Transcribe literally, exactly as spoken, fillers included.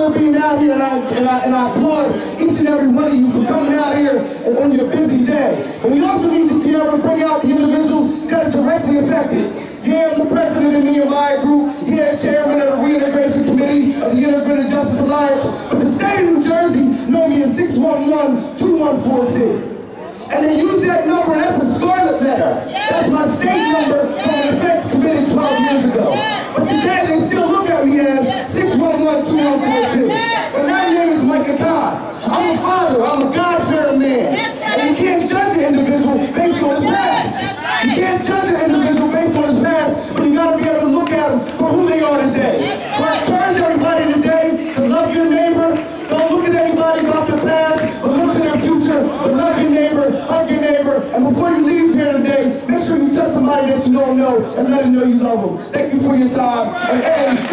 good being out here, and I, and, I, and I applaud each and every one of you for coming out here on your busy day. And we also need to be able to bring out the individuals that are directly affected. Yeah, I'm the president of the Nehemiah Group. Yeah, chairman of the Reintegration Committee of the Integrated Justice Alliance. But the state of New Jersey know me as six one one, two one four six. And they use that number, and that's a scarlet letter. That's my state number from the Defense Committee twelve years ago. But today they still look at me as six one one, two one four six. And that name is Micah Khan. I'm a father, I'm a God-fearing man. And you can't judge an individual based on his past. You can't judge an individual based on his past, but you gotta be able to look at them for who they are today. So I encourage everybody today to love your neighbor. Don't look at anybody about their past, but look to their future. But love your neighbor, hug your neighbor, and before you leave here today, make sure you tell somebody that you don't know and let them know you love them. Thank you for your time. And, and